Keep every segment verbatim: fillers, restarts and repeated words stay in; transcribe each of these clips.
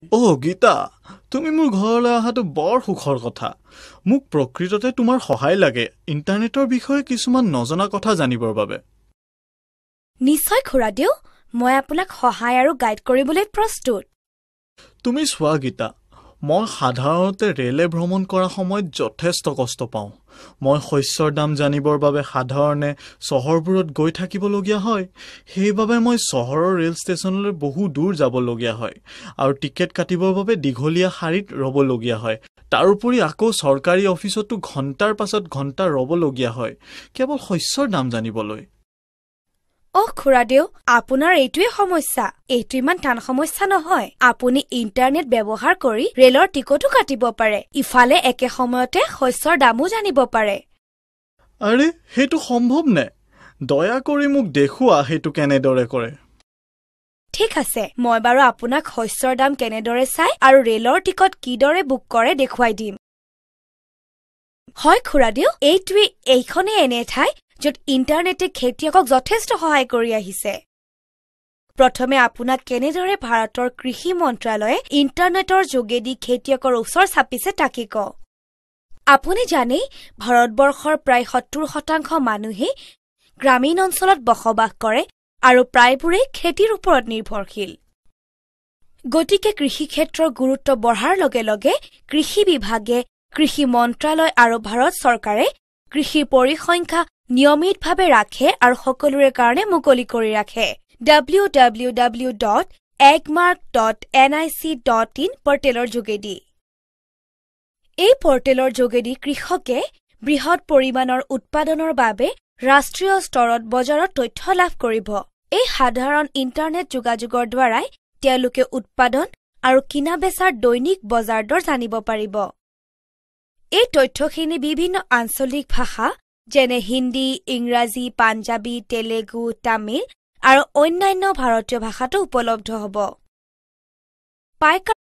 অ' গীতা, তুমি মোৰ ঘৰলৈ অহাটো বৰ সুখৰ কথা। মোক প্ৰকৃততে তোমাৰ সহায় লাগে ইণ্টাৰনেটৰ বিষয়ে কিছুমান নজনা কথা জানিবৰ বাবে। নিশ্চয় খুৰাদেউ, মই আপোনাক সহায় আৰু গাইড কৰিবলৈ প্ৰস্তুত। তুমি চোৱা গীতা, মই সাধাৰণতে ৰেলে ভ্ৰমণ কৰা সময়ত যথেষ্ট কষ্ট পাওঁ। মই শস্যৰ দাম জানিবৰ বাবে সাধাৰণে চহৰবোৰত গৈ থাকিবলগীয়া হয়। সেইবাবে মই চহৰৰ ৰেল ষ্টেচনলৈ বহু দূৰ যাবলগীয়া হয় আৰু টিকেট কাটিবৰ বাবে দীঘলীয়া শাৰীত ৰ'বলগীয়া হয়। তাৰোপৰি আকৌ চৰকাৰী অফিচতো ঘণ্টাৰ পাছত ঘণ্টা ৰ'বলগীয়া হয় কেৱল শস্যৰ দাম জানিবলৈ। অহ খুৰাদেউ, আপোনাৰ এইটোৱে সমস্যা। এইটো ইমান টান সমস্যা নহয়। আপুনি ইণ্টাৰনেট ব্যৱহাৰ কৰি ৰেলৰ টিকটো কাটিব পাৰে। ইফালে একে সময়তে শস্যৰ দামো জানিব পাৰে। আৰে, সেইটো সম্ভৱ নে? দয়া কৰি মোক দেখুওৱা সেইটো কেনেদৰে কৰে। ঠিক আছে, মই বাৰু আপোনাক শস্যৰ দাম কেনেদৰে চাই আৰু ৰেলৰ টিকট কিদৰে বুক কৰে দেখুৱাই দিম। হয় খুৰাদেউ, এইটোৱে এইখনেই এনে ঠাই য'ত ইণ্টাৰনেটে খেতিয়কক যথেষ্ট সহায় কৰি আহিছে। প্ৰথমে আপোনাক কেনেদৰে ভাৰতৰ কৃষি মন্ত্ৰালয়ে ইণ্টাৰনেটৰ যোগেদি খেতিয়কৰ ওচৰ চাপিছে তাকে কওঁ। আপুনি জানেই, ভাৰতবৰ্ষৰ প্ৰায় সত্তৰ শতাংশ মানুহেই গ্ৰামীণ অঞ্চলত বসবাস কৰে আৰু প্ৰায়বোৰেই খেতিৰ ওপৰত নিৰ্ভৰশীল। গতিকে কৃষি ক্ষেত্ৰৰ গুৰুত্ব বঢ়াৰ লগে লগে কৃষি বিভাগে, কৃষি মন্ত্ৰালয় আৰু ভাৰত চৰকাৰে কৃষিৰ পৰিসংখ্যা নিয়মিতভাৱে ৰাখে আৰু সকলোৰে কাৰণে মুকলি কৰি ৰাখে। W W W dot Agmark dot N I C dot in পৰ্টেলৰ যোগেদি। এই পৰ্টেলৰ যোগেদি কৃষকে বৃহৎ পৰিমাণৰ উৎপাদনৰ বাবে ৰাষ্ট্ৰীয় স্তৰত বজাৰত তথ্য লাভ কৰিব। এই সাধাৰণ ইণ্টাৰনেট যোগাযোগৰ দ্বাৰাই তেওঁলোকে উৎপাদন আৰু কিনা বেচাৰ দৈনিক বজাৰ দৰ জানিব পাৰিব। এই তথ্যখিনি বিভিন্ন আঞ্চলিক ভাষা যেনে হিন্দী, ইংৰাজী, পাঞ্জাবী, তেলেগু, তামিল আৰু অন্যান্য ভাৰতীয় ভাষাতো উপলব্ধ হ'ব। পাইকাৰ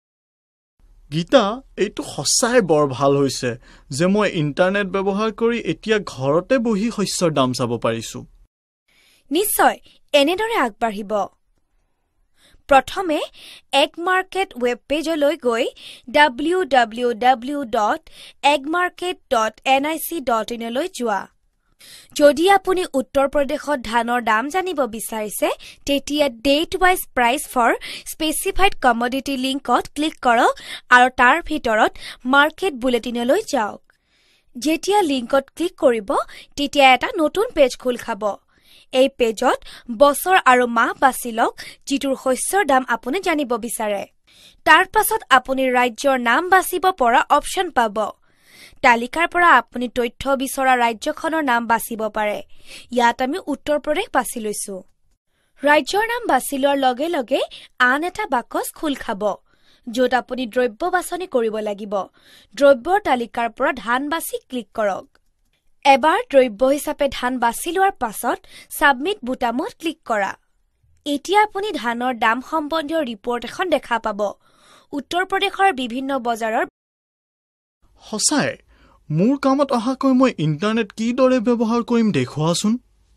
গীতা, এইটো সঁচাই বৰ ভাল হৈছে যে মই ইণ্টাৰনেট ব্যৱহাৰ কৰি এতিয়া ঘৰতে বহি শস্যৰ দাম চাব পাৰিছো। নিশ্চয় এনেদৰে আগবাঢ়িব। প্ৰথমে এগমাৰ্কেট ৱেব পেজলৈ গৈ W W W dot Agmarknet dot N I C dot in লৈ যোৱা। যদি আপুনি উত্তৰ প্ৰদেশত ধানৰ দাম জানিব বিচাৰিছে, তেতিয়া date wise price for specified commodity লিংকত ক্লিক কৰক আৰু তাৰ ভিতৰত মাৰ্কেট বুলেটিনলৈ যাওক। যেতিয়া লিংকত ক্লিক কৰিব, তেতিয়া এটা নতুন পেজ খোল খাব। এই পেজত বছৰ আৰু মাহ বাছি লওক যিটোৰ শস্যৰ দাম আপুনি জানিব বিচাৰে। তাৰ পাছত আপুনি ৰাজ্যৰ নাম বাছিব পৰা অপশ্যন পাব। তালিকাৰ পৰা আপুনি তথ্য বিচৰা ৰাজ্যখনৰ নাম বাছিব পাৰে। ইয়াত আমি উত্তৰ প্ৰদেশ বাছি লৈছো। ৰাজ্যৰ নাম বাছি লোৱাৰ লগে লগে আন এটা বাকচ খোল খাব, য'ত আপুনি দ্ৰব্য বাছনি কৰিব লাগিব। দ্ৰব্যৰ তালিকাৰ পৰা ধান বাছি ক্লিক কৰক। এবাৰ দ্ৰব্য হিচাপে ধান বাছি লোৱাৰ পাছত ছাবমিট বুটামত ক্লিক কৰা। এতিয়া আপুনি ধানৰ দাম সম্বন্ধীয় ৰিপৰ্ট এখন দেখা পাব। উত্তৰ প্ৰদেশৰ বিভিন্ন বজাৰৰ সঁচাই, মোৰ কামত অহাকৈ মই ইণ্টাৰনেট কিদৰে ব্যৱহাৰ কৰিম দেখুৱাচোন।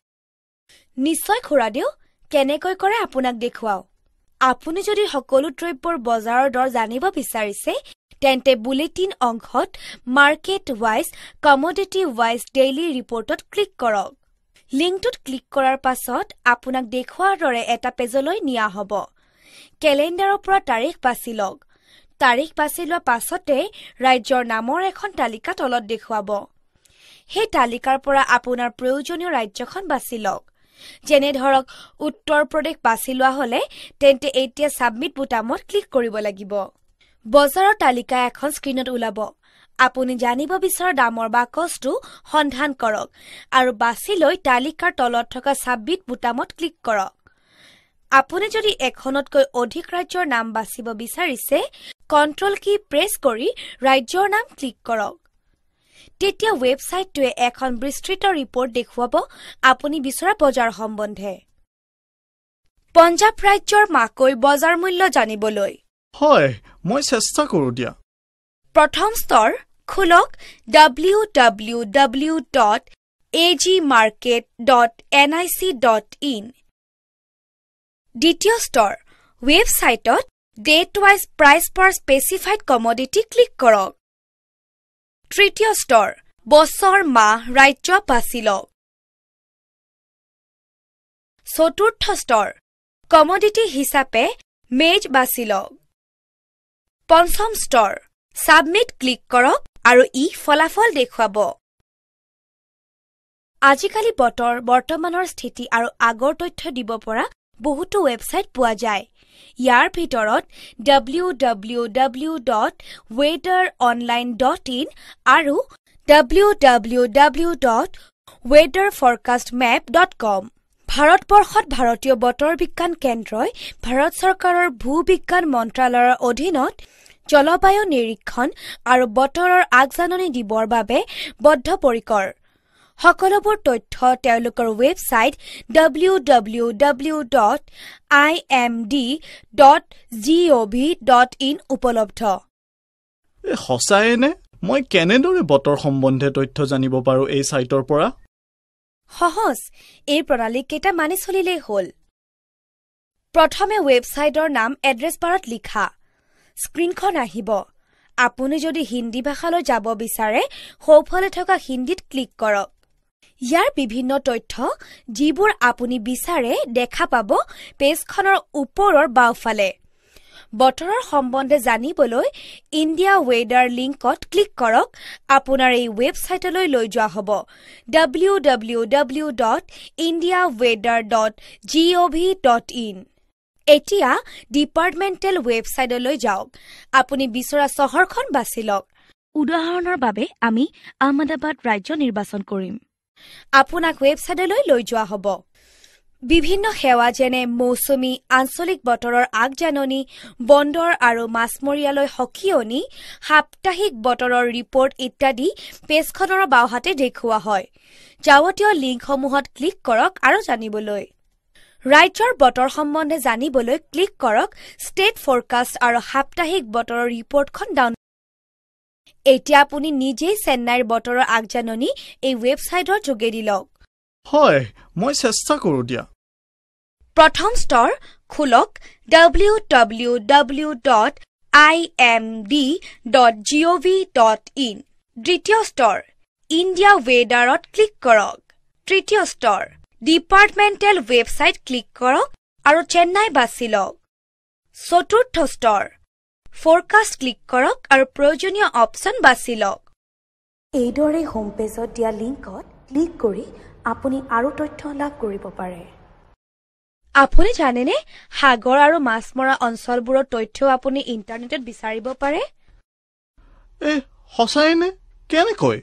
নিশ্চয় খুৰাদেউ, কেনেকৈ কৰে আপোনাক দেখুৱাও। আপুনি যদি সকলো দ্ৰব্যৰ বজাৰৰ দৰ জানিব বিচাৰিছে, তেন্তে বুলেটিন অংশত market wise commodity wise daily ৰিপৰ্টত ক্লিক কৰক। লিংকটোত ক্লিক কৰাৰ পাছত আপোনাক দেখুওৱাৰ দৰে এটা পেজলৈ নিয়া হ'ব। কেলেণ্ডাৰৰ পৰা তাৰিখ বাছি লওক। তাৰিখ বাছি লোৱা পাছতে ৰাজ্যৰ নামৰ এখন তালিকা তলত দেখুৱাব। সেই তালিকাৰ পৰা আপোনাৰ প্ৰয়োজনীয় ৰাজ্যখন বাছি লওক। যেনে ধৰক উত্তৰ প্ৰদেশ বাছি লোৱা হলে তেন্তে এতিয়া ছাবমিট বুটামত ক্লিক কৰিব লাগিব। বজাৰৰ তালিকা এখন স্ক্ৰীনত ওলাব। আপুনি জানিব বিচৰা দামৰ বাকচটো সন্ধান কৰক আৰু বাছি লৈ তালিকাৰ তলত থকা ছাবমিট বুটামত ক্লিক কৰক। আপুনি যদি এখনতকৈ অধিক ৰাজ্যৰ নাম বাছিব বিচাৰিছে, কণ্ট্ৰল কি প্ৰেছ কৰি ৰাজ্যৰ নাম ক্লিক কৰক। তেতিয়া ৱেবছাইটটোৱে এখন বিস্তৃত ৰিপৰ্ট দেখুৱাব আপুনি বিচৰা বজাৰ সম্বন্ধে। পঞ্জাৱ ৰাজ্যৰ মাকৈ বজাৰ মূল্য জানিবলৈ হয়, মই চেষ্টা কৰো দিয়া। প্ৰথম স্তৰ খোলক W W W dot A G market dot N I C dot in. দ্বিতীয় স্তৰ ৱেবছাইটত Date wise price per specified commodity click কৰক। তৃতীয় স্তৰ বছৰ মাহ ৰাজ্য বাছি লওক। চতুৰ্থ স্তৰ কমোডিটি হিচাপে মেজ বাছি লওক। পঞ্চম স্তৰ সাবমিট ক্লিক কৰক আৰু ই ফলাফল দেখুৱাব। আজিকালি বতৰ বৰ্তমানৰ স্থিতি আৰু আগৰ তথ্য দিব পৰা বহুতো ৱেবছাইট পোৱা যায়। ইয়াৰ ভিতৰত W W W dot weather online dot in আৰু W W W dot weather forecast map dot com। ভাৰতবৰ্ষত ভাৰতীয় বতৰ বিজ্ঞান কেন্দ্ৰই ভাৰত চৰকাৰৰ ভূবিজ্ঞান মন্ত্ৰালয়ৰ অধীনত জলবায়ু নিৰীক্ষণ আৰু বতৰৰ আগজাননী দিবৰ বাবে বদ্ধপৰিকৰ। সকলোবোৰ তথ্য তেওঁলোকৰ website W W W dot I M D dot gov dot in উপলব্ধ। এ সঁচাইনে? মই কেনেদৰে বতৰ সম্বন্ধে তথ্য জানিব পাৰো এই সাইটৰ পৰা? সহজ, এই প্ৰণালী কেইটা মানি চলিলেই হ'ল। প্ৰথমে ৱেবছাইটৰ নাম এড্ৰেছ বাৰত লিখা। স্ক্ৰীনখন আহিব। আপুনি যদি হিন্দী ভাষালৈ যাব বিচাৰে সোঁফালে থকা হিন্দীত ক্লিক কৰক। ইয়াৰ বিভিন্ন তথ্য যিবোৰ আপুনি বিচাৰে দেখা পাব পেজখনৰ ওপৰৰ বাওঁফালে। বতৰৰ সম্বন্ধে জানিবলৈ ইণ্ডিয়া ৱেডাৰ লিংকত ক্লিক কৰক। আপোনাৰ এই ৱেবছাইটলৈ লৈ যোৱা হ'ব W W W dot India weather dot gov dot in। এতিয়া ডিপাৰ্টমেণ্টেল ৱেবছাইটলৈ যাওক। আপুনি বিচৰা চহৰখন বাছি লওক। উদাহৰণৰ বাবে আমি আহমেদাবাদ ৰাজ্য নিৰ্বাচন কৰিম। আপোনাক ৱেবছাইটলৈ লৈ যোৱা হ'ব। বিভিন্ন সেৱা যেনে মৌচুমী, আঞ্চলিক বতৰৰ আগজাননী, বন্দৰ আৰু মাছমৰীয়ালৈ সকিয়নি, সাপ্তাহিক বতৰৰ ৰিপৰ্ট ইত্যাদি পেজখনৰ বাওঁহাতে দেখুওৱা হয়। যাৱতীয় লিংকসমূহত ক্লিক কৰক আৰু জানিবলৈ। ৰাজ্যৰ বতৰ সম্বন্ধে জানিবলৈ ক্লিক কৰক ষ্টেট ফৰকাষ্ট আৰু সাপ্তাহিক বতৰৰ ৰিপৰ্টখন ডাউনলোড। এতিয়া আপুনি নিজেই চেন্নাইৰ বতৰৰ আগজাননী এই ৱেবছাইটৰ যোগেদি লওক। হয়, মই চেষ্টা কৰো দিয়া। প্ৰথম স্তৰ খোলক W W W dot I M D dot gov dot in। দ্বিতীয় স্তৰ ইণ্ডিয়া ৱেডাৰত ক্লিক কৰক। তৃতীয় স্তৰ ডিপাৰ্টমেণ্টেল ৱেবছাইট ক্লিক কৰক আৰু চেন্নাই বাছি লওক। চতুৰ্থ স্তৰ ফৰকাষ্ট ক্লিক কৰক আৰু প্ৰয়োজনীয় অপচন বাছি লওক। এইদৰে হোম পেজত দিয়া লিংকত ক্লিক কৰি আপুনি আৰু তথ্য লাভ কৰিব পাৰে। আপুনি জানেনে সাগৰ আৰু মাছমৰা অঞ্চলবোৰৰ তথ্য আপুনি ইণ্টাৰনেটত বিচাৰিব পাৰে? এ সঁচাইনে? কেনেকৈ?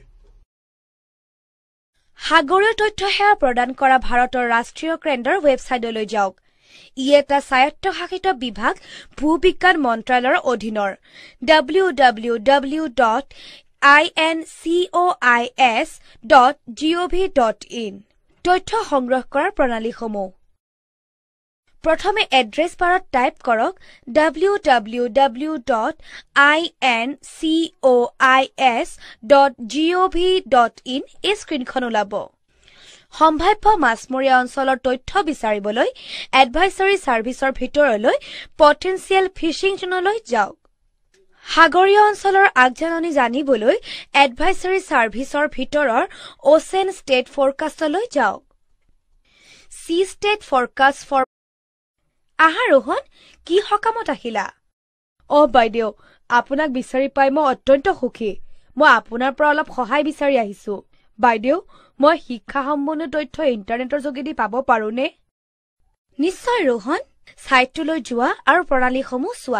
সাগৰীয় তথ্য সেৱা প্ৰদান কৰা ভাৰতৰ ৰাষ্ট্ৰীয় কেন্দ্ৰৰ ৱেবছাইটলৈ যাওক। ই এটা স্বায়ত্তশাসিত বিভাগ ভূবিজ্ঞান মন্ত্ৰালয়ৰ অধীনৰ W W W dot I N C O' I S dot gov dot in। তথ্য সংগ্ৰহ কৰাৰ প্ৰণালীসমূহ। প্ৰথমে এড্ৰেছ বাৰত টাইপ কৰক W W W dot I N C O' I S dot gov dot in। এই স্ক্ৰীনখন ওলাব। সম্ভাৱ্য মাছমৰীয়া অঞ্চলৰ তথ্য বিচাৰিবলৈ এডভাইচৰী ছাৰ্ভিচৰ ভিতৰলৈ পটেনচিয়েল ফিছিং জোনলৈ যাওক। সাগৰীয় অঞ্চলৰ আগজাননী জানিবলৈ এডভাইচৰী ছাৰ্ভিচৰ ভিতৰৰ অচেন ষ্টেট ফৰকাষ্টলৈ যাওক। চি ষ্টেট ফৰকাষ্ট ফৰ আহা ৰোহন, কি সকামত আহিলা? অ বাইদেউ, আপোনাক বিচাৰি পাই মই অত্যন্ত সুখী। মই আপোনাৰ পৰা অলপ সহায় বিচাৰি আহিছো। বাইদেউ, মই শিক্ষা সম্বন্ধীয় তথ্য ইণ্টাৰনেটৰ যোগেদি পাব পাৰোনে? নিশ্চয় ৰোহন, ছাইটটোলৈ যোৱা আৰু প্ৰণালীসমূহ চোৱা।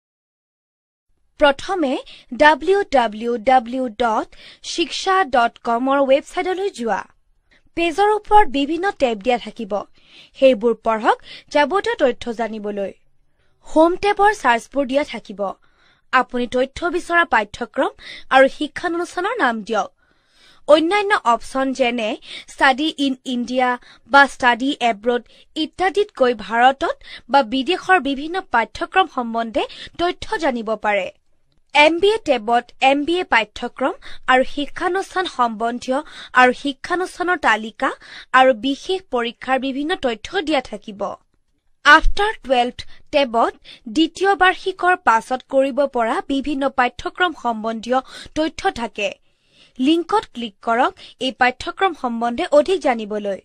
প্ৰথমে W W W dot Shiksha dot কমৰ ৱেবছাইটলৈ যোৱা। পেজৰ ওপৰত বিভিন্ন টেব দিয়া থাকিব। সেইবোৰ পঢ়ক যাৱতীয় তথ্য জানিবলৈ। হোম টেবৰ চাৰ্চবোৰ দিয়া থাকিব। আপুনি তথ্য বিচৰা পাঠ্যক্ৰম আৰু শিক্ষানুষ্ঠানৰ নাম দিয়ক। অন্যান্য অপচন যেনে ষ্টাডি ইন ইণ্ডিয়া বা ষ্টাডি এব্ৰড ইত্যাদিতকৈ ভাৰতত বা বিদেশৰ বিভিন্ন পাঠ্যক্ৰম সম্বন্ধে তথ্য জানিব পাৰে। এম বি এ টেবত এম বি এ পাঠ্যক্ৰম আৰু শিক্ষানুষ্ঠান সম্বন্ধীয় আৰু শিক্ষানুষ্ঠানৰ তালিকা আৰু বিশেষ পৰীক্ষাৰ বিভিন্ন তথ্য দিয়া থাকিব। আফটাৰ টুৱেলভ টেবত দ্বিতীয় বাৰ্ষিকৰ পাছত কৰিব পৰা বিভিন্ন পাঠ্যক্ৰম সম্বন্ধীয় তথ্য থাকে। লিংকত ক্লিক কৰক এই পাঠ্যক্ৰম সম্বন্ধে অধিক জানিবলৈ।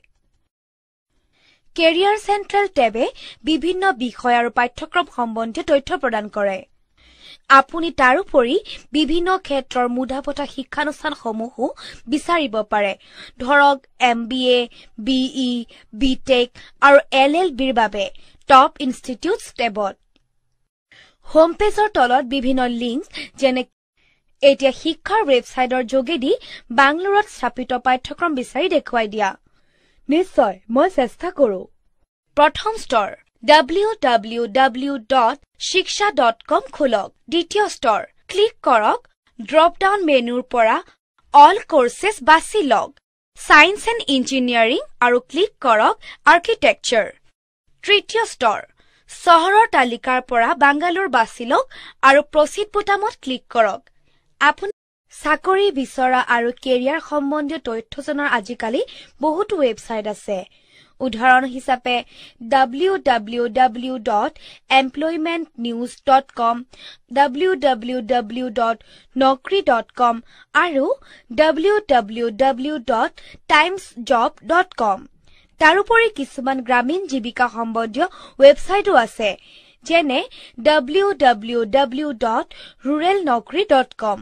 কেৰিয়াৰ চেণ্ট্ৰেল টেবে বিভিন্ন বিষয় আৰু পাঠ্যক্ৰম সম্বন্ধীয় তথ্য প্ৰদান কৰে। আপুনি তাৰোপৰি বিভিন্ন ক্ষেত্ৰৰ মুধাপতা শিক্ষানুষ্ঠানসমূহো বিচাৰিব পাৰে, ধৰক M B A, B E, B tech আৰু এল এল বিৰ বাবে টপ ইনষ্টিটিউটছ টেবত। হোম পেজৰ তলত বিভিন্ন লিংক যেনে এতিয়া শিক্ষাৰ ৱেবছাইটৰ যোগেদি বাংগালুৰুত স্থাপিত পাঠ্যক্ৰম বিচাৰি দেখুৱাই দিয়া। নিশ্চয়, মই চেষ্টা কৰো। প্ৰথম স্তৰ W W W dot Shiksha dot com খোলক। দ্বিতীয় স্তৰ ক্লিক কৰক ড্ৰপ ডাউন মেনুৰ পৰা অল কোৰ্চেছ বাছি লওক ছায়েন্স এণ্ড ইঞ্জিনিয়াৰিং আৰু ক্লিক কৰক আৰ্কিটেকচাৰ। তৃতীয় স্তৰ চহৰৰ তালিকাৰ পৰা বাংগালুৰু বাছি লওক আৰু প্ৰচিড বুটামত ক্লিক কৰক। আপুনি চাকৰি বিচৰা আৰু কেৰিয়াৰ সম্বন্ধীয় তথ্য জনাৰ আজিকালি বহুতো ৱেবছাইট আছে। উদাহৰণ হিচাপে W W W dot employment news dot com, W W W dot Naukri dot com আৰু W W W dot times job dot com. তাৰোপৰি কিছুমান গ্ৰামীণ জীৱিকা সম্বন্ধীয় ৱেবছাইটো আছে, যেনে W W W dot rural Naukri dot com.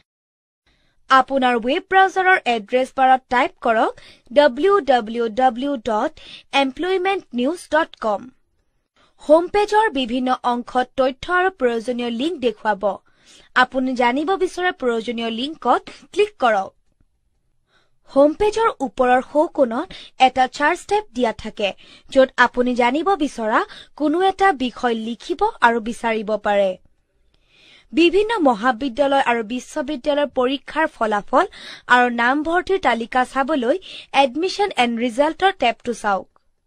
আপোনাৰ ৱেব ব্ৰাউজাৰৰ এড্ৰেছ বাৰত টাইপ কৰক W W W dot employment news dot com. Home পেজৰ বিভিন্ন অংশত তথ্য আৰু প্ৰয়োজনীয় লিংক দেখুৱাব। আপুনি জানিব বিচৰা প্ৰয়োজনীয় লিংকত ক্লিক কৰক। হোম পেজৰ ওপৰৰ সোঁ কোণত এটা চাৰ্চ টেব দিয়া থাকে, য'ত আপুনি জানিব বিচৰা কোনো এটা বিষয় লিখিব আৰু বিচাৰিব পাৰে। বিভিন্ন মহাবিদ্যালয় আৰু বিশ্ববিদ্যালয়ৰ পৰীক্ষাৰ ফলাফল আৰু নামভৰ্তিৰ তালিকা চাবলৈ এডমিশ্যন এণ্ড ৰিজাল্টৰ টেবটো চাওক।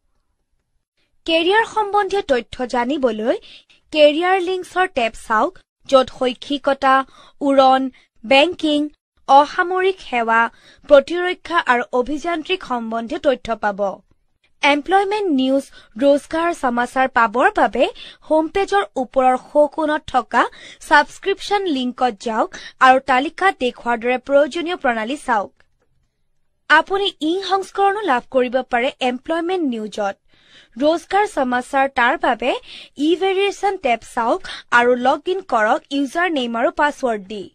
কেৰিয়াৰ সম্বন্ধীয় তথ্য জানিবলৈ কেৰিয়াৰ লিংকছৰ টেব চাওক, য'ত শৈক্ষিকতা, উৰণ, বেংকিং, অসামৰিক সেৱা, প্ৰতিৰক্ষা আৰু অভিযান্ত্ৰিক সম্বন্ধীয় তথ্য পাব। এমপ্লয়মেণ্ট নিউজ ৰোজগাৰ সমাচাৰ পাবৰ বাবে হোম পেজৰ ওপৰৰ সোঁ কোণত থকা ছাবস্ক্ৰিপশ্যন লিংকত যাওক আৰু তালিকাত দেখুওৱাৰ দৰে প্ৰয়োজনীয় প্ৰণালী চাওক। আপুনি ই সংস্কৰণো লাভ কৰিব পাৰে এমপ্লয়মেণ্ট নিউজত। ৰোজগাৰ সমাচাৰ তাৰ বাবে ই ভেৰিয়েশ্যন টেব চাওক আৰু লগ ইন কৰক ইউজাৰ নেম আৰু পাছৱৰ্ড দি।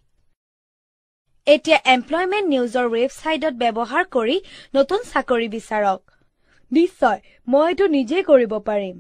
এতিয়া এমপ্লয়মেণ্ট নিউজৰ ৱেবছাইটত ব্যৱহাৰ কৰি নতুন চাকৰি বিচাৰক। নিশ্চয়, মই এইটো নিজেই কৰিব পাৰিম।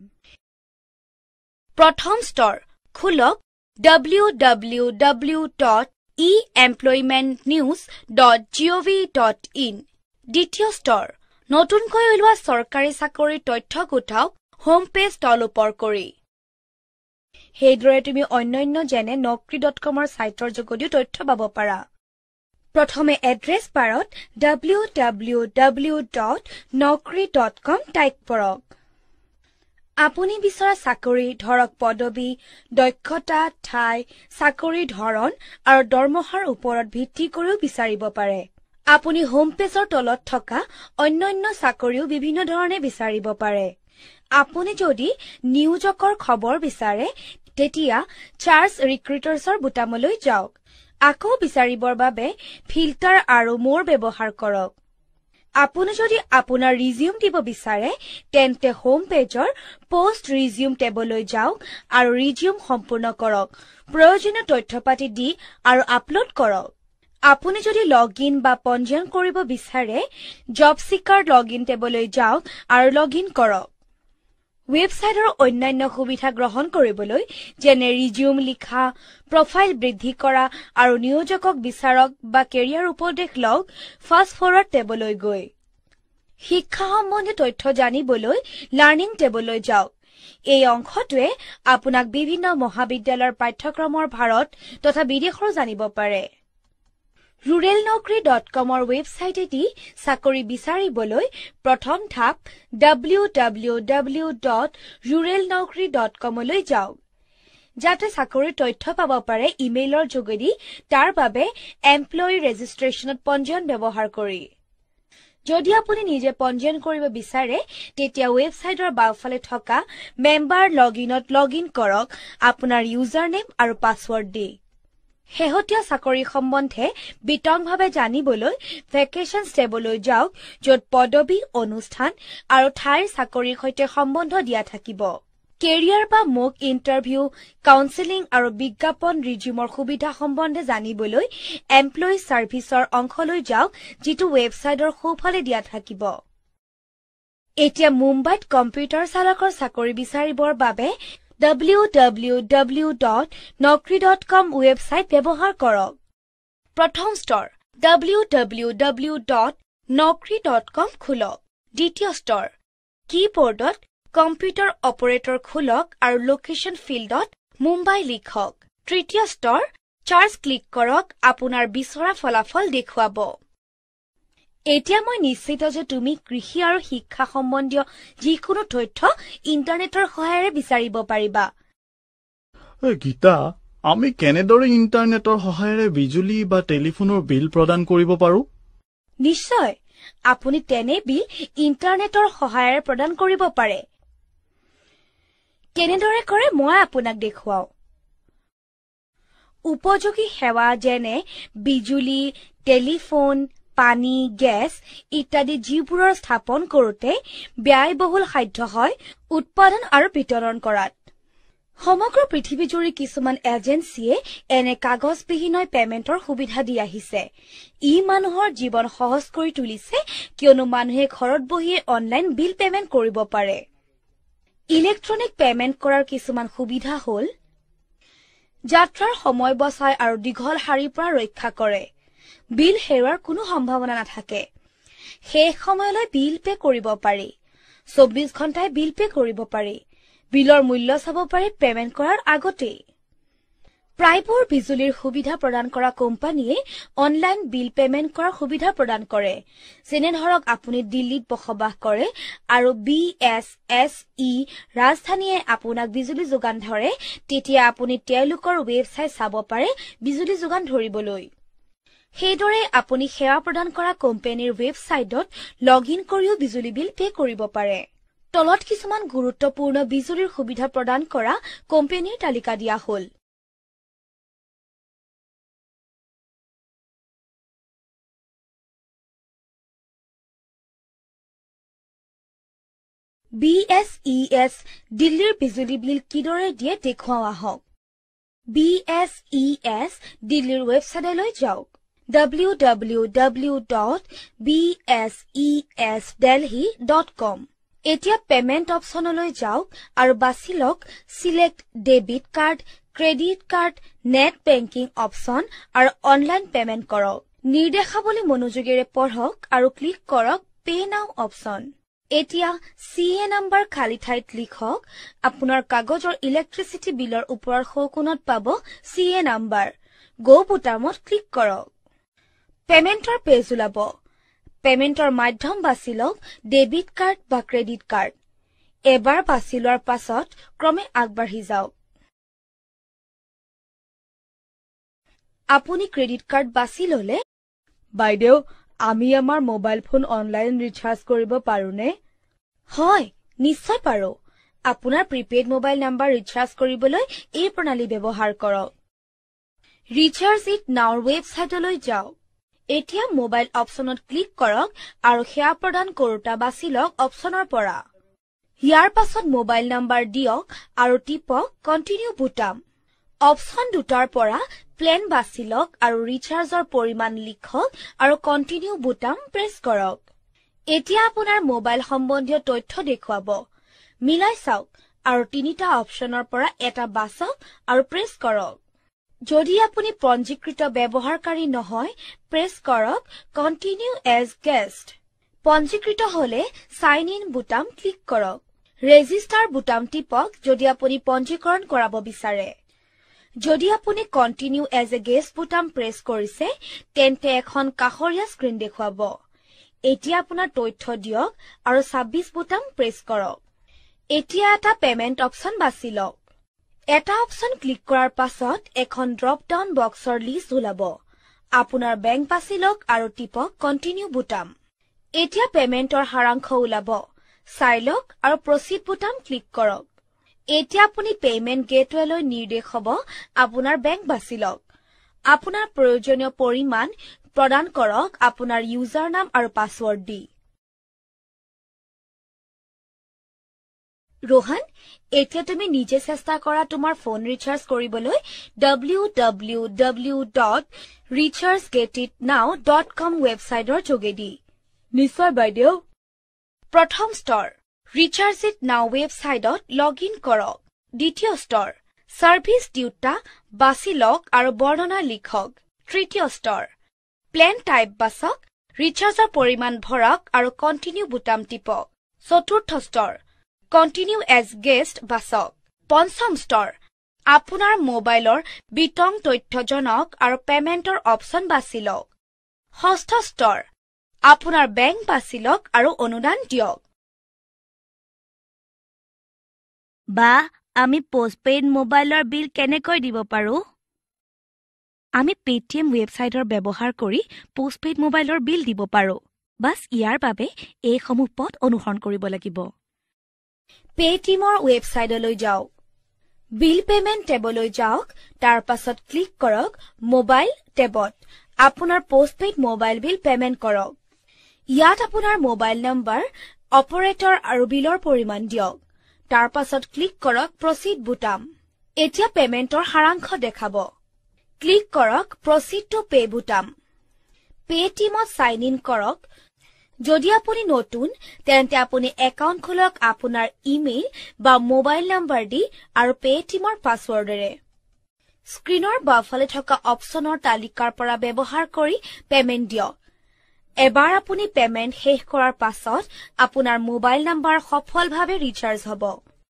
প্ৰথম স্তৰ খোলক W W W dot E employment news dot G O' V dot in. দ্বিতীয় স্তৰ নতুনকৈ ওলোৱা চৰকাৰী চাকৰিৰ তথ্য গোটাওক হোম পেজ তল ওপৰ কৰি। সেইদৰে তুমি অন্যান্য যেনে নকৰি ডট কমৰ ছাইটৰ যোগেদিও তথ্য পাব পাৰা। প্ৰথমে এড্ৰেছ বাৰত W W W dot Naukri dot com type কৰক। আপুনি বিচৰা চাকৰি, ধৰক পদবী, দক্ষতা, ঠাই, চাকৰিৰ ধৰণ আৰু দৰমহাৰ ওপৰত ভিত্তি কৰিও বিচাৰিব পাৰে। আপুনি হোম পেজৰ তলত থকা অন্যান্য চাকৰিও বিভিন্ন ধৰণে বিচাৰিব পাৰে। আপুনি যদি নিয়োজকৰ খবৰ বিচাৰে, তেতিয়া চাৰ্চ ৰিক্ৰুটাৰ্ছৰ বুটামলৈ যাওক। আকৌ বিচাৰিবৰ বাবে ফিল্টাৰ আৰু মোৰ ব্যৱহাৰ কৰক। আপুনি যদি আপোনাৰ ৰিজিউম দিব বিচাৰে, তেন্তে হোম পেজৰ পোষ্ট ৰিজিউম টেবলৈ যাওক আৰু ৰিজিউম সম্পূৰ্ণ কৰক। প্ৰয়োজনীয় তথ্য পাতি দি আৰু আপলোড কৰক। আপুনি যদি লগ ইন বা পঞ্জীয়ন কৰিব বিচাৰে, জব চিকাৰ লগ ইন টেবলৈ যাওক আৰু লগ ইন কৰক। ৱেবছাইটৰ অন্যান্য সুবিধা গ্ৰহণ কৰিবলৈ যেনে ৰিজিউম লিখা, প্ৰফাইল বৃদ্ধি কৰা আৰু নিয়োজকক বিচাৰক বা কেৰিয়াৰ উপদেশ লওক ফাষ্ট ফৰৱাৰ্ড টেবলৈ গৈ। শিক্ষা সম্বন্ধীয় তথ্য জানিবলৈ লাৰ্ণিং টেবলৈ যাওক। এই অংশটোৱে আপোনাক বিভিন্ন মহাবিদ্যালয়ৰ পাঠ্যক্ৰমৰ ভাৰত তথা বিদেশৰো জানিব পাৰে। ৰুৰেল নকৰি ডট কমৰ ৱেবছাইটেদি চাকৰি বিচাৰিবলৈ প্ৰথম ধাপ W W W dot rural Naukri dot কমলৈ যাওক। যাতে চাকৰিৰ তথ্য পাব পাৰে ইমেইলৰ যোগেদি, তাৰ বাবে এমপ্লয়ী ৰেজিষ্ট্ৰেশ্যনত পঞ্জীয়ন ব্যৱহাৰ কৰি। যদি আপুনি নিজে পঞ্জীয়ন কৰিব বিচাৰে তেতিয়া ৱেবছাইটৰ বাওঁফালে থকা মেম্বাৰ লগইনত লগইন কৰক আপোনাৰ ইউজাৰ নেম আৰু পাছৱৰ্ড দি শেহতীয়া চাকৰি সম্বন্ধে বিতংভাৱে জানিবলৈ ভেকেশ্যনছ টেবলৈ যাওক য'ত পদবী অনুষ্ঠান আৰু ঠাইৰ চাকৰিৰ সৈতে সম্বন্ধ দিয়া থাকিব কেৰিয়াৰ বা মোক ইণ্টাৰভিউ কাউন্সেলিং আৰু বিজ্ঞাপন ৰিজিউমৰ সুবিধা সম্বন্ধে জানিবলৈ এমপ্লয়ী চাৰ্ভিচৰ অংশলৈ যাওক যিটো ৱেবছাইটৰ সোঁফালে দিয়া থাকিব এতিয়া মুম্বাইত কম্পিউটাৰ চালকৰ চাকৰি বিচাৰিবৰ বাবে W W W dot naukri dot com website ব্যৱহাৰ কৰক প্ৰথম স্তৰ W W W dot naukri dot com খোলক দ্বিতীয় স্তৰ কিবৰ্ডত কম্পিউটাৰ অপাৰেটৰ খোলক আৰু লোকেশ্যন ফিল্ডত মুম্বাই লিখক তৃতীয় স্তৰ চাৰ্জ ক্লিক কৰক আপোনাৰ বিচৰা ফলাফল দেখুৱাব এতিয়া মই নিশ্চিত যে তুমি কৃষি আৰু শিক্ষা সম্বন্ধীয় যিকোনো তথ্য ইণ্টাৰনেটৰ সহায়েৰে বিচাৰিব পাৰিবা গীতা আমি কেনেদৰে ইণ্টাৰনেটৰ সহায়েৰে বিজুলী বা টেলিফোনৰ বিল প্ৰদান কৰিব পাৰো নিশ্চয় আপুনি তেনে বিল ইণ্টাৰনেটৰ সহায়েৰে প্ৰদান কৰিব পাৰে কেনেদৰে কৰে মই আপোনাক দেখুৱাও উপযোগী সেৱা যেনে বিজুলী টেলিফোন পানী গেছ ইত্যাদি যিবোৰৰ স্থাপন কৰোতে ব্যয়বহুল সাধ্য হয় উৎপাদন আৰু বিতৰণ কৰাত সমগ্ৰ পৃথিৱীজুৰি কিছুমান এজেন্সিয়ে এনে কাগজবিহীন পেমেন্টৰ সুবিধা দি আহিছে ই মানুহৰ জীৱন সহজ কৰি তুলিছে কিয়নো মানুহে ঘৰত বহিয়ে অনলাইন বিল পেমেন্ট কৰিব পাৰে ইলেক্ট্ৰনিক পেমেন্ট কৰাৰ কিছুমান সুবিধা হ'ল যাত্ৰাৰ সময় বচায় আৰু দীঘল শাৰীৰ পৰা ৰক্ষা কৰে বিল হেৰুৱাৰ কোনো সম্ভাৱনা নাথাকে শেষ সময়লৈ বিল পে কৰিব পাৰি চৌব্বিছ ঘণ্টাই বিল পে কৰিব পাৰি বিলৰ মূল্য চাব পাৰি পেমেন্ট কৰাৰ আগতে প্ৰায়বোৰ বিজুলীৰ সুবিধা প্ৰদান কৰা কোম্পানীয়ে অনলাইন বিল পেমেন্ট কৰাৰ সুবিধা প্ৰদান কৰে যেনে ধৰক আপুনি দিল্লীত বসবাস কৰে আৰু বি এছ এছ ই ৰাজধানীয়ে আপোনাক বিজুলী যোগান ধৰে তেতিয়া আপুনি তেওঁলোকৰ ৱেবছাইট চাব পাৰে বিজুলী যোগান ধৰিবলৈ সেইদৰে আপুনি সেৱা প্ৰদান কৰা কোম্পানীৰ ৱেবছাইটত লগইন কৰিও বিজুলী বিল পে কৰিব পাৰে তলত কিছুমান গুৰুত্বপূৰ্ণ বিজুলীৰ সুবিধা প্ৰদান কৰা কোম্পানীৰ তালিকা দিয়া হ'ল বি এছ ই এছ দিল্লীৰ বিজুলী বিল কিদৰে দিয়ে দেখুৱাও আহক বি এছ ই এছ দিল্লীৰ ৱেবছাইটলৈ যাওক W W W dot B S E S delhi dot com এতিয়া পেমেন্ট অপচনলৈ যাওক আৰু বাছি লওক select debit card credit card net banking option আৰু অনলাইন পেমেন্ট কৰক নিৰ্দেশাৱলী মনোযোগেৰে পঢ়ক আৰু ক্লিক কৰক পে নাও অপচন এতিয়া চিএ নাম্বাৰ খালী ঠাইত লিখক আপোনাৰ কাগজৰ ইলেক্ট্ৰিচিটি বিলৰ ওপৰৰ সোঁকোণত পাব চিএ নাম্বাৰ গো বুটামত ক্লিক কৰক পেমেন্টৰ পেজ ওলাব পেমেন্টৰ মাধ্যম বাছি লওক ডেবিট কাৰ্ড বা ক্ৰেডিট কাৰ্ড এবাৰ বাছি লোৱাৰ পাছত ক্ৰমে আগবাঢ়ি যাওক আপুনি ক্ৰেডিট কাৰ্ড বাছি ললে বাইদেউ আমি আমাৰ মোবাইল ফোন অনলাইন ৰিচাৰ্জ কৰিব পাৰোনে হয় নিশ্চয় পাৰো আপোনাৰ প্ৰিপেইড মোবাইল নাম্বাৰ ৰিচাৰ্জ কৰিবলৈ এই প্ৰণালী ব্যৱহাৰ কৰক ৰিচাৰ্জ ইট নাওৰ ৱেবছাইটলৈ যাওক এতিয়া মোবাইল অপচনত ক্লিক কৰক আৰু সেৱা প্ৰদান কৰোতা বাছি লওক অপচনৰ পৰা ইয়াৰ পাছত মোবাইল নাম্বাৰ দিয়ক আৰু টিপক কণ্টিনিউ বুটাম অপচন দুটাৰ পৰা প্লেন বাছি লওক আৰু ৰিচাৰ্জৰ পৰিমাণ লিখক আৰু কণ্টিনিউ বুটাম প্ৰেছ কৰক এতিয়া আপোনাৰ মোবাইল সম্বন্ধীয় তথ্য দেখুৱাব মিলাই চাওক আৰু তিনিটা অপচনৰ পৰা এটা বাছক আৰু প্ৰেছ কৰক যদি আপুনি পঞ্জীকৃত ব্যৱহাৰকাৰী নহয় প্ৰেছ কৰক কণ্টিনিউ এজ গেষ্ট পঞ্জীকৃত হলে সাইন ইন বুটাম ক্লিক কৰক ৰেজিষ্টাৰ বুটাম টিপক যদি আপুনি পঞ্জীকৰণ কৰাব বিচাৰে যদি আপুনি কণ্টিনিউ এজ এ গেষ্ট বুটাম প্ৰেছ কৰিছে তেন্তে এখন কাষৰীয়া স্ক্ৰীন দেখুৱাব এতিয়া আপোনাৰ তথ্য দিয়ক আৰু ছাব্বিছ বুটাম প্ৰেছ কৰক এতিয়া এটা পেমেন্ট অপচন বাছি লওক এটা অপচন ক্লিক কৰাৰ পাছত এখন ড্ৰপ ডাউন বক্সৰ লিষ্ট ওলাব আপোনাৰ বেংক বাছি লওক আৰু টিপক কণ্টিনিউ বুটাম এতিয়া পেমেন্টৰ হাৰাংশ ওলাব চাই লওক আৰু প্ৰচিড বুটাম ক্লিক কৰক এতিয়া আপুনি পেমেন্ট গেটৱেলৈ নিৰ্দেশ হ'ব আপোনাৰ বেংক বাছি লওক আপোনাৰ প্ৰয়োজনীয় পৰিমাণ প্ৰদান কৰক আপোনাৰ ইউজাৰ নাম আৰু পাছৱৰ্ড দি रोहन এতিয়া তুমি নিজে চেষ্টা কৰা তোমাৰ ফোন ৰিচাৰ্জ কৰিবলৈ w w w dot recharge get it now dot com ৱেবছাইটৰ যোগেদি নিশ্চয় বাইদেউ প্ৰথম স্তৰ ৰিচাৰ্জ ইট নাও ৱেবছাইটত লগইন কৰক দ্বিতীয় স্তৰ সাৰ্ভিস দুটা বাছি লওক আৰু বৰ্ণনা লিখক তৃতীয় স্তৰ প্লেন টাইপ বাছক ৰিচাৰ্জৰ পৰিমাণ ভৰাওক আৰু কন্টিনিউ বুটাম টিপক চতুৰ্থ স্তৰ Continue as guest বাছক পঞ্চম স্তৰ আপোনাৰ মোবাইলৰ বিতং তথ্যজনক আৰু পেমেন্টৰ অপচন বাছি লওক ষষ্ঠ স্তৰ আপোনাৰ বেংক বাছি লওক আৰু অনুদান দিয়ক বা আমি পোষ্টপেইড মোবাইলৰ বিল কেনেকৈ দিব পাৰো আমি পেটিএম ৱেবছাইটৰ ব্যৱহাৰ কৰি পোষ্টপেইড মোবাইলৰ বিল দিব পাৰো বাস ইয়াৰ বাবে এই সমূহ পথ অনুসৰণ কৰিব লাগিব পেটিএমৰ ৱেবছাইটলৈ যাওক বিল পেমেন্ট টেবলৈ যাওক তাৰ পাছত ক্লিক কৰক মোবাইল টেবত আপোনাৰ পোষ্টপেইড মোবাইল বিল পেমেন্ট কৰক ইয়াত আপোনাৰ মোবাইল নম্বৰ অপাৰেটৰ আৰু বিলৰ পৰিমাণ দিয়ক তাৰ পাছত ক্লিক কৰক প্ৰচিড বুটাম এতিয়া পেমেন্টৰ হাৰাংশ দেখাব ক্লিক কৰক প্ৰচিড টু পে বুটাম পেটিএমত সাইন ইন কৰক যদি আপুনি নতুন তেন্তে আপুনি একাউণ্ট খোলক আপোনাৰ ইমেইল বা মোবাইল নম্বৰ দি আৰু পেটিএমৰ পাছৱৰ্ডেৰে স্ক্ৰিনৰ বাওঁফালে থকা অপচনৰ তালিকাৰ পৰা ব্যৱহাৰ কৰি পেমেন্ট দিয়ক এবাৰ আপুনি পেমেন্ট শেষ কৰাৰ পাছত আপোনাৰ মোবাইল নম্বৰ সফলভাৱে ৰিচাৰ্জ হ'ব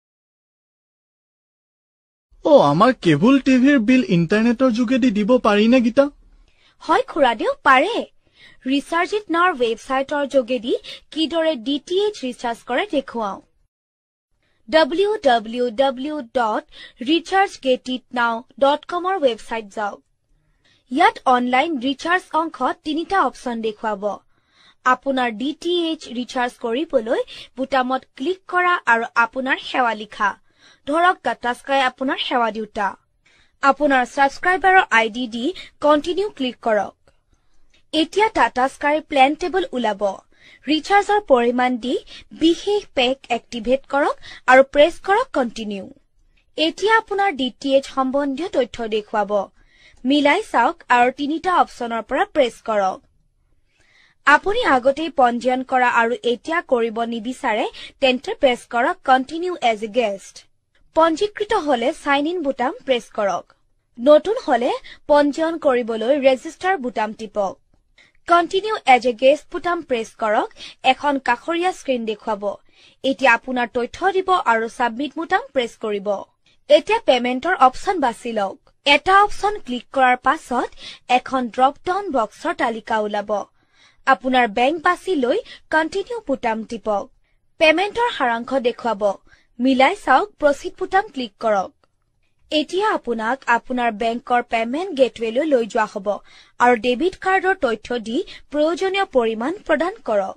ও আমাৰ কেবল টিভিৰ বিল ইন্টাৰনেটৰ যোগেদি দিব পাৰি নে গীতা হয় খুৰাদেউ পাৰে ৰিচাৰ্জ ইট নাওৰ ৱেবছাইটৰ যোগেদি কিদৰে ডিটিএইচ ৰিচাৰ্জ কৰে দেখুৱাও w w w dot recharge get it now dot com ৰ ৱেবছাইট যাওক ইয়াত অনলাইন ৰিচাৰ্জ অংশত তিনিটা অপচন দেখুৱাব আপোনাৰ ডিটিএইচ ৰিচাৰ্জ কৰিবলৈ বুটামত ক্লিক কৰা আৰু আপোনাৰ সেৱা লিখা ধৰক টাটা স্কাই আপোনাৰ সেৱা দিউতা আপোনাৰ সাবস্ক্ৰাইবাৰৰ আইডি দি কন্টিনিউ ক্লিক কৰক এতিয়া টাটা স্কাই প্লেন টেবল ওলাব ৰিচাৰ্জৰ পৰিমাণ দি বিশেষ পেক এক্টিভেট কৰক আৰু প্ৰেছ কৰক কন্টিনিউ এতিয়া আপোনাৰ ডিটিএইচ সম্বন্ধীয় তথ্য দেখুৱাব মিলাই চাওক আৰু তিনিটা অপচনৰ পৰা প্ৰেছ কৰক আপুনি আগতেই পঞ্জীয়ন কৰা আৰু এতিয়া কৰিব নিবিচাৰে তেন্তে প্ৰেছ কৰক কন্টিনিউ এজ এ গেষ্ট পঞ্জীকৃত হলে সাইন ইন বুটাম প্ৰেছ কৰক নতুন হলে পঞ্জীয়ন কৰিবলৈ ৰেজিষ্টাৰ বুটাম টিপক কন্টিনিউ এজ এ গেষ্ট বুটাম প্ৰেছ কৰক এখন কাষৰীয়া স্ক্ৰিন দেখুৱাব এতিয়া আপোনাৰ তথ্য দিব আৰু সাবমিট বুটাম প্ৰেছ কৰিব এতিয়া পেমেন্টৰ অপচন বাছি লওক এটা অপচন ক্লিক কৰাৰ পাছত এখন ড্ৰপ ডাউন বক্সৰ তালিকা ওলাব আপোনাৰ বেংক বাছি লৈ কন্টিনিউ বুটাম টিপক পেমেন্টৰ হাৰাংশ দেখুৱাব মিলাই চাওক প্ৰচিড বুটাম ক্লিক কৰক এতিয়া আপোনাক আপোনাৰ বেংকৰ পেমেন্ট গেটৱেলৈ লৈ যোৱা হ'ব আৰু ডেবিট কাৰ্ডৰ তথ্য দি প্ৰয়োজনীয় পৰিমাণ প্ৰদান কৰক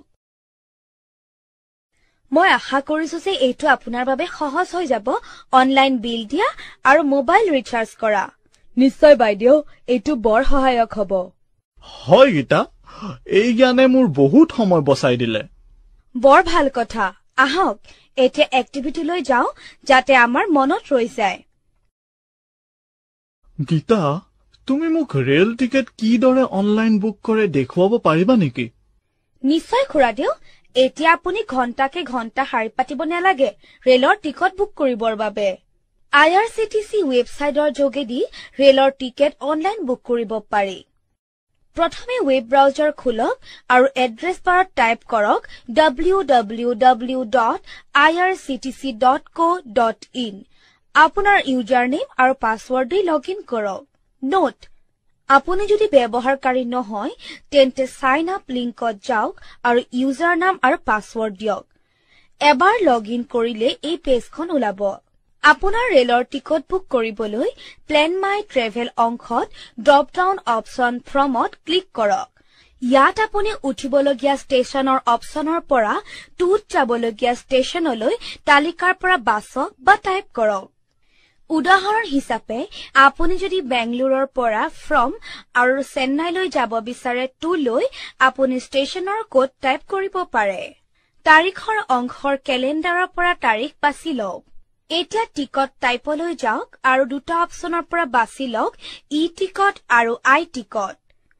মই আশা কৰিছো যে এইটো আপোনাৰ বাবে সহজ হৈ যাব অনলাইন বিল দিয়া আৰু মোবাইল ৰিচাৰ্জ কৰা নিশ্চয় বাইদেউ এইটো বৰ সহায়ক হ'ব হয় গীতা এই জ্ঞানে মোৰ বহুত সময় বচাই দিলে বৰ ভাল কথা আহক এতিয়া এক্টিভিটিলৈ যাও যাতে আমাৰ মনত ৰৈ যায় গীতা তুমি মোক ৰেল টিকেট কিদৰে অনলাইন বুক কৰে দেখুৱাব পাৰিবা নেকি নিশ্চয় খুৰাদেউ এতিয়া আপুনি ঘণ্টাকে ঘণ্টা শাৰী পাতিব নালাগে ৰেলৰ টিকট বুক কৰিবৰ বাবে I R C T C ৱেবছাইটৰ যোগেদি ৰেলৰ টিকেট অনলাইন বুক কৰিব পাৰি প্ৰথমে ৱেব ব্ৰাউজাৰ খুলক আৰু এড্ৰেছ বাৰত টাইপ কৰক w w w dot i r c t c dot co dot in আপোনাৰ ইউজাৰ নেম আৰু পাছৱৰ্ড দি লগইন কৰক নোট আপুনি যদি ব্যৱহাৰকাৰী নহয় তেন্তে সাইন আপ লিংকত যাওক আৰু ইউজাৰ নাম আৰু পাছৱৰ্ড দিয়ক এবাৰ লগইন কৰিলে এই পেজখন ওলাব আপোনাৰ ৰেলৰ টিকট বুক কৰিবলৈ প্লেন মাই ট্ৰেভেল অংশত ড্ৰপ ডাউন অপচন ফ্ৰমত ক্লিক কৰক ইয়াত আপুনি উঠিবলগীয়া ষ্টেচনৰ অপচনৰ পৰা টুত যাবলগীয়া ষ্টেচনলৈ তালিকাৰ পৰা বাছক বা টাইপ কৰক। উদাহৰণ হিচাপে আপুনি যদি বেংগলুৰুৰ পৰা ফ্ৰম আৰু চেন্নাইলৈ যাব বিচাৰে টুলৈ আপুনি ষ্টেচনৰ কোড টাইপ কৰিব পাৰে। তাৰিখৰ অংশৰ কেলেণ্ডাৰৰ পৰা তাৰিখ বাছি লওক। এতিয়া টিকট টাইপলৈ যাওক আৰু দুটা অপচনৰ পৰা বাছি লওক ই টিকট আৰু আই টিকট।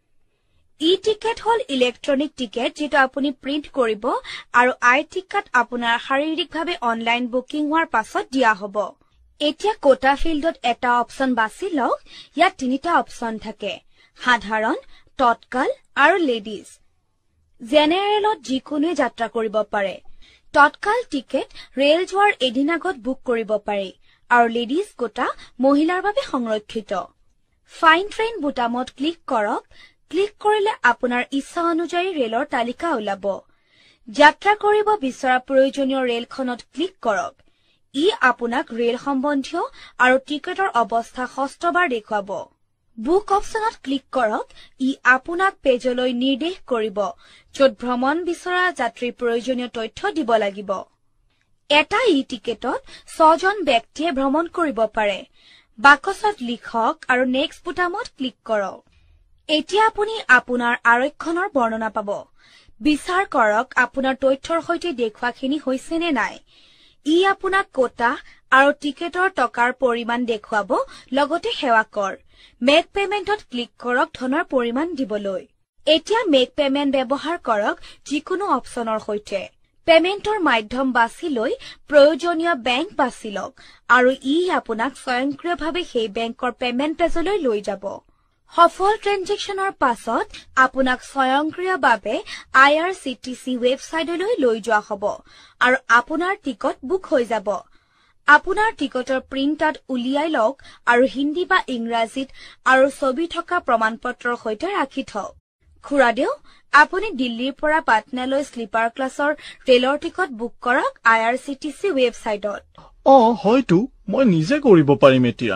ই টিকেট হল ইলেক্ট্ৰনিক টিকেট যেটো আপুনি প্ৰিন্ট কৰিব আৰু আই টিকট আপোনাৰ শাৰীৰিকভাৱে অনলাইন বুকিং হোৱাৰ পাছত দিয়া হ'ব। এতিয়া কোটা ফিল্ডত এটা অপচন বাছি লওক। ইয়াত তিনিটা অপচন থাকে, সাধাৰণ, তৎকাল আৰু লেডিজ। জেনেৰেলত যিকোনোৱে যাত্ৰা কৰিব পাৰে। তৎকাল টিকেট ৰেল যোৱাৰ এদিন আগত বুক কৰিব পাৰি আৰু লেডিজ কোটা মহিলাৰ বাবে সংৰক্ষিত। ফাইন ট্ৰেইন বুটামত ক্লিক কৰক। ক্লিক কৰিলে আপোনাৰ ইচ্ছা অনুযায়ী ৰেলৰ তালিকা ওলাব। যাত্ৰা কৰিব বিচৰা প্ৰয়োজনীয় ৰেলখনত ক্লিক কৰক। ই আপোনাক ৰেল সম্বন্ধীয় আৰু টিকেটৰ অৱস্থা ষষ্ঠবাৰ দেখুৱাব। বুক অপচনত ক্লিক কৰক। ই আপোনাক পেজলৈ নিৰ্দেশ কৰিব য'ত ভ্ৰমণ বিচৰা যাত্ৰীৰ প্ৰয়োজনীয় তথ্য দিব লাগিব। এটা ই টিকেটত ছজন ব্যক্তিয়ে ভ্ৰমণ কৰিব পাৰে। বাকচত লিখক আৰু নেক্সট বুটামত ক্লিক কৰক। এতিয়া আপুনি আপোনাৰ আৰক্ষণৰ বৰ্ণনা পাব। বিচাৰ কৰক আপোনাৰ তথ্যৰ সৈতে দেখুৱাখিনি হৈছে নে নাই। ই আপোনাক কোটা আৰু টিকেটৰ টকাৰ পৰিমাণ দেখুৱাব, লগতে সেৱা কৰ। মেক পেমেণ্টত ক্লিক কৰক ধনৰ পৰিমাণ দিবলৈ। এতিয়া মেক পেমেণ্ট ব্যৱহাৰ কৰক যিকোনো অপচনৰ সৈতে। পেমেণ্টৰ মাধ্যম বাছি লৈ প্ৰয়োজনীয় বেংক বাছি লওক আৰু ই আপোনাক স্বয়ংক্ৰিয়ভাৱে সেই বেংকৰ পেমেণ্ট পেজলৈ লৈ যাব। সফল ট্ৰেনজেকশ্যনৰ পাছত আপোনাক স্বয়ংক্ৰিয়ভাৱে I R C T C ৱেবছাইটলৈ লৈ যোৱা হ'ব আৰু আপোনাৰ টিকট বুক হৈ যাব। আপোনাৰ টিকটৰ প্ৰিণ্ট আউট উলিয়াই লওক আৰু হিন্দী বা ইংৰাজীত আৰু ছবি থকা প্ৰমাণপত্ৰৰ সৈতে ৰাখি থওক। খুৰাদেউ, আপুনি দিল্লীৰ পৰা পাটনালৈ শ্লিপাৰ ক্লাছৰ ৰেলৰ টিকট বুক কৰক I R C T C ৱেবছাইটত। অ হয়তো মই নিজে কৰিব পাৰিম এতিয়া।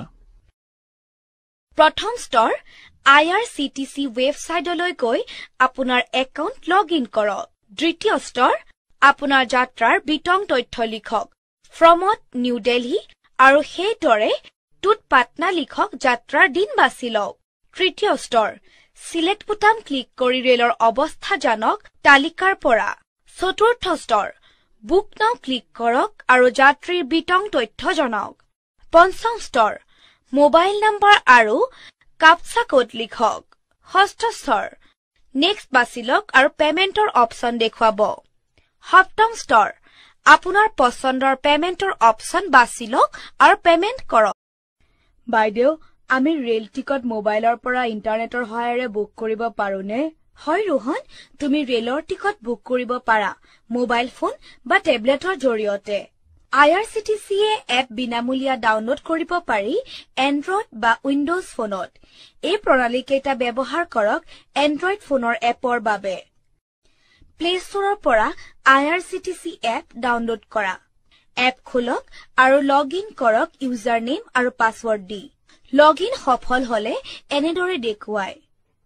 প্ৰথম স্তৰ I R C T C ৱেবছাইটলৈ গৈ আপোনাৰ একাউণ্ট লগ ইন কৰক। দ্বিতীয় স্তৰ আপোনাৰ যাত্ৰাৰ বিতং তথ্য লিখক। ফ্ৰমত নিউ দিল্লী আৰু সেইদৰে টুত পাটনা লিখক যাত্ৰাৰ দিন বাছি লওক। তৃতীয় স্তৰ চিলেক্ট বুটাম ক্লিক কৰি ৰেলৰ অৱস্থা জানক তালিকাৰ পৰা। চতুৰ্থ স্তৰ বুক নাও ক্লিক কৰক আৰু যাত্ৰীৰ বিতং তথ্য জনাওক। পঞ্চম স্তৰ মোবাইল নম্বৰ আৰু কাপচা কোড লিখক। ষষ্ঠ স্তৰ নেক্সট বাছি লওক আৰু পেমেণ্টৰ অপচন দেখুৱাব। সপ্তম স্তৰ আপোনাৰ পছন্দৰ পেমেণ্টৰ অপচন বাছি লওক আৰু পেমেণ্ট কৰক। বাইদেউ, আমি ৰেল টিকট মোবাইলৰ পৰা ইণ্টাৰনেটৰ সহায়েৰে বুক কৰিব পাৰোনে? হয় ৰোহন, তুমি ৰেলৰ টিকট বুক কৰিব পাৰা মোবাইল ফোন বা টেবলেটৰ জৰিয়তে। আই আৰ চি টি চিয়ে এপ বিনামূলীয়া ডাউনলোড কৰিব পাৰি এণ্ড্ৰইড বা উইণ্ডোজ ফোনত। এই প্ৰণালীকেইটা ব্যৱহাৰ কৰক এণ্ড্ৰইড ফোনৰ এপৰ বাবে। প্লে ষ্টৰৰ পৰা I R C T C app download কৰা। এপ খোলক আৰু লগ ইন কৰক ইউজাৰ নেম আৰু পাছৱৰ্ড দি। লগ ইন সফল হলে এনেদৰে দেখুৱায়।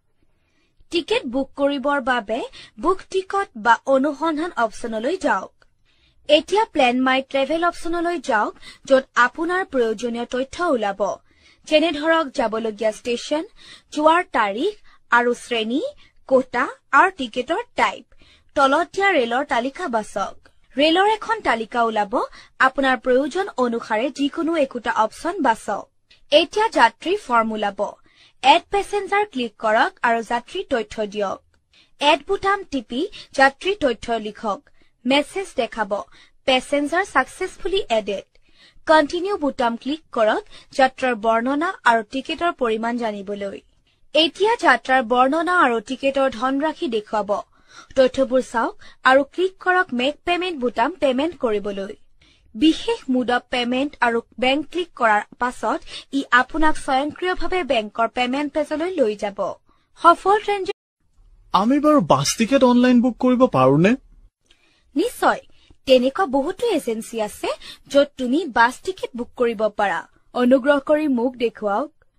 টিকেট বুক কৰিবৰ বাবে বুক টিকট বা অনুসন্ধান অপচনলৈ যাওক। এতিয়া প্লেন মাই ট্ৰেভেল অপচনলৈ যাওক য'ত আপোনাৰ প্ৰয়োজনীয় তথ্য ওলাব, যেনে ধৰক যাবলগীয়া ষ্টেচন, যোৱাৰ তাৰিখ আৰু শ্ৰেণী, কোটা আৰু টিকেটৰ টাইপ। তলত দিয়া ৰেলৰ তালিকা বাছক। ৰেলৰ এখন তালিকা ওলাব, আপোনাৰ প্ৰয়োজন অনুসাৰে যিকোনো একোটা অপচন বাছক। এতিয়া যাত্ৰী ফৰ্ম ওলাব। এড পেচেঞ্জাৰ ক্লিক কৰক আৰু যাত্ৰীৰ তথ্য দিয়ক। এড বুটাম টিপি যাত্ৰীৰ তথ্য লিখক। মেছেজ দেখাব, পেচেঞ্জাৰ ছাকচেছফুলি এডেড। কণ্টিনিউ বুটাম ক্লিক কৰক যাত্ৰাৰ বৰ্ণনা আৰু টিকেটৰ পৰিমাণ জানিবলৈ। এতিয়া যাত্ৰাৰ বৰ্ণনা আৰু টিকেটৰ ধনৰাশি দেখুৱাব। তথ্যবোৰ চাওক আৰু ক্লিক কৰক মেক পেমেণ্ট বুটাম পেমেণ্ট কৰিবলৈ। বিশেষ মুড অফ পেমেণ্ট আৰু বেংক ক্লিক কৰাৰ পাছত ই আপোনাক স্বয়ংক্ৰিয়ভাৱে বেংকৰ পেমেণ্ট পেজলৈ লৈ যাব। সফল ট্ৰেনজেকশ্যন। আমি বাৰু বাছ টিকেট অনলাইন বুক কৰিব পাৰোনে? নিশ্চয়, তেনেকুৱা বহুতো এজেন্সী আছে য'ত তুমি বাছ টিকেট বুক কৰিব পাৰা। অনুগ্ৰহ কৰি মোক দেখুৱাওক।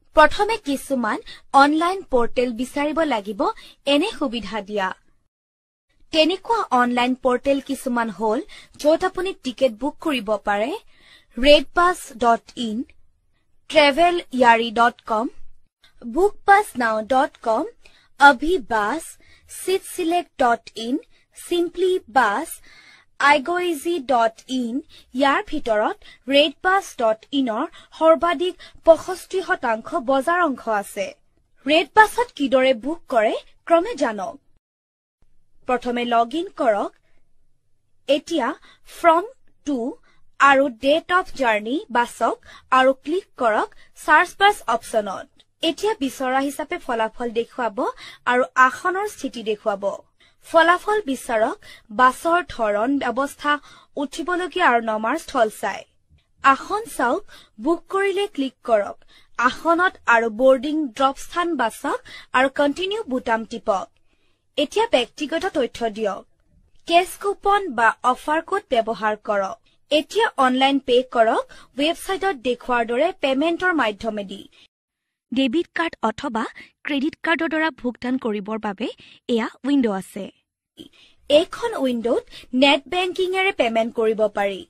প্ৰথমে কিছুমান অনলাইন পোৰ্টেল বিচাৰিব লাগিব এনে সুবিধা দিয়া তেনেকুৱা অনলাইন পোৰ্টেল কিছুমান হল য'ত আপুনি টিকেট বুক কৰিব পাৰে redbus dot in travelyaari dot com bookbusnow dot com abhibus seatselect dot in simplybus igoeasy dot in ইয়াৰ ভিতৰত redbus dot in ৰ সৰ্বাধিক পঁয়ষষ্ঠি শতাংশ বজাৰ অংশ আছে redbusত কিদৰে বুক কৰে ক্ৰমে জানক প্ৰথমে লগইন কৰক এতিয়া from to আৰু date of journey বাছক আৰু ক্লিক কৰক search bus অপচনত এতিয়া বিচৰা হিচাপে ফলাফল দেখুৱাব আৰু আসনৰ স্থিতি দেখুৱাব ফলাফল বিচাৰক বাছৰ ধৰণ ব্যৱস্থা উঠিবলগীয়া আৰু নমাৰ স্থল চাই আসন চাওক বুক কৰিলে ক্লিক কৰক আসনত আৰু বোৰ্ডিং ড্ৰপ স্থান বাছক আৰু কন্টিনিউ বুটাম টিপক এতিয়া ব্যক্তিগত তথ্য দিয়ক কেছ কুপন বা অফাৰ কোড ব্যৱহাৰ কৰক এতিয়া অনলাইন পে কৰক ৱেবছাইটত দেখুৱাৰ দৰে পেমেন্টৰ মাধ্যমেদি ডেবিট কাৰ্ড অথবা ক্ৰেডিট কাৰ্ডৰ দ্বাৰা ভুগতান কৰিবৰ বাবে এয়া উইন্ডো আছে এইখন উইন্ডোত নেট বেংকিংৰে পেমেন্ট কৰিব পাৰি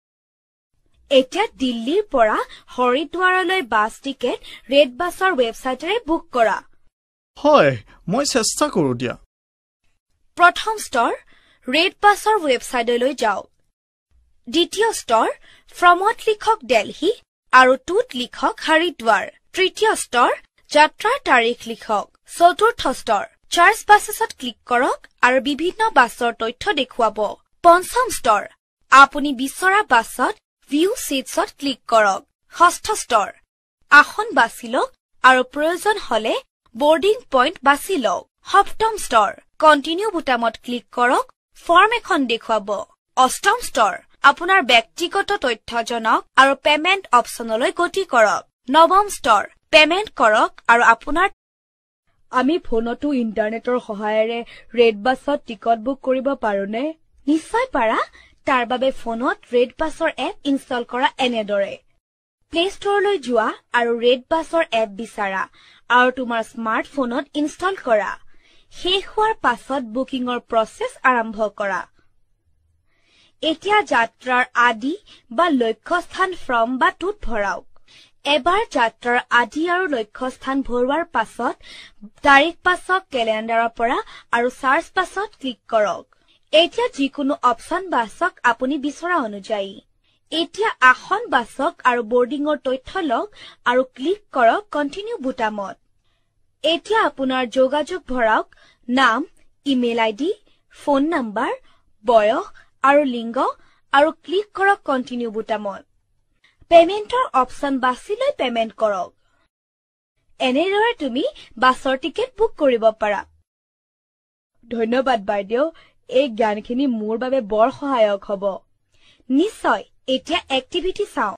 এতিয়া দিল্লীৰ পৰা হৰিদ্বাৰলৈ বাছ টিকেট ৰেড বাছৰ ৱেবছাইটৰে বুক কৰা হয় মই চেষ্টা কৰো দিয়া প্ৰথম স্তৰ ৰেড বাছৰ ৱেবছাইটলৈ যাওক দ্বিতীয় স্তৰ ফ্ৰমত লিখক দিল্লী আৰু টুত লিখক হৰিদ্বাৰ তৃতীয় স্তৰ যাত্ৰাৰ তাৰিখ লিখক চতুৰ্থ স্তৰ চাৰ্জ বাছেছত ক্লিক কৰক আৰু বিভিন্ন বাছৰ তথ্য দেখুৱাব পঞ্চম স্তৰ আপুনি বিচৰা বাছত ভিউ সিটছত ক্লিক কৰক ষষ্ঠ স্তৰ আসন বাছি লওক আৰু প্ৰয়োজন হলে বোৰ্ডিং পইণ্ট বাছি লওক সপ্তম স্তৰ কন্টিনিউ বুটামত ক্লিক কৰক ফৰ্ম এখন দেখুৱাব অষ্টম স্তৰ আপোনাৰ ব্যক্তিগত তথ্য জনক আৰু পেমেন্ট অপচনলৈ গতি কৰক নৱম স্তৰ পেমেন্ট কৰক আৰু আপোনাৰ আমি ফোনতো ইন্টাৰনেটৰ সহায়েৰে ৰেড বাছত টিকট বুক কৰিব পাৰোনে নিশ্চয় পাৰা তাৰ বাবে ফোনত ৰেড বাছৰ এপ ইনষ্টল কৰা এনেদৰে প্লে ষ্টৰলৈ যোৱা আৰু ৰেড বাছৰ এপ বিচাৰা আৰু তোমাৰ স্মাৰ্টফোনত ইনষ্টল কৰা শেষ হোৱাৰ পাছত বুকিংৰ প্ৰচেছ আৰম্ভ কৰা এতিয়া যাত্ৰাৰ আদি বা লক্ষ্যস্থান ফ্ৰম বা টুত ভৰাওক এবাৰ যাত্ৰাৰ আদি আৰু লক্ষ্যস্থান ভৰোৱাৰ পাছত তাৰিখ পাছক কেলেণ্ডাৰৰ পৰা আৰু চাৰ্চ পাছত ক্লিক কৰক এতিয়া যিকোনো অপচন বাছক আপুনি বিচৰা অনুযায়ী এতিয়া আসন বাছক আৰু বোৰ্ডিংৰ তথ্য লওক আৰু ক্লিক কৰক কন্টিনিউ বুটামত এতিয়া আপোনাৰ যোগাযোগ ভৰাওক নাম ইমেইল আইডি ফোন নম্বৰ বয়স আৰু লিংগ আৰু ক্লিক কৰক কন্টিনিউ বুটামত পেমেন্টৰ অপচন বাছি লৈ পেমেন্ট কৰক এনেদৰে তুমি বাছৰ টিকেট বুক কৰিব পাৰা ধন্যবাদ বাইদেউ এই জ্ঞানখিনি মোৰ বাবে বৰ সহায়ক হ'ব নিশ্চয় এতিয়া এক্টিভিটি চাও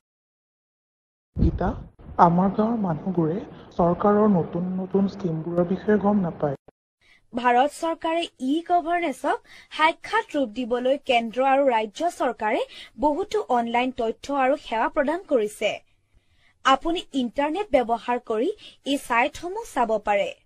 গীতা আমাৰ গাঁৱৰ মানুহবোৰে চৰকাৰৰ নতুন নতুন স্কিমবোৰৰ বিষয়ে গম নাপায় ভাৰত চৰকাৰে ই গভৰ্নেন্সক সাক্ষাৎ ৰূপ দিবলৈ কেন্দ্ৰ আৰু ৰাজ্য চৰকাৰে বহুতো অনলাইন তথ্য আৰু সেৱা প্ৰদান কৰিছে আপুনি ইন্টাৰনেট ব্যৱহাৰ কৰি এই সাইটসমূহ চাব পাৰে